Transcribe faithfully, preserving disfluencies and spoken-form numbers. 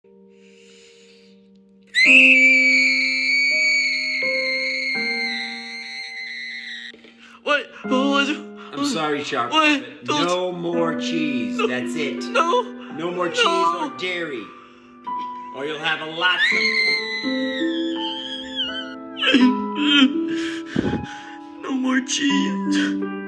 What? What? I'm sorry, Sharp. What? No more cheese. No. That's it. No. No more cheese No. or dairy. Or you'll have a lot of... No more cheese.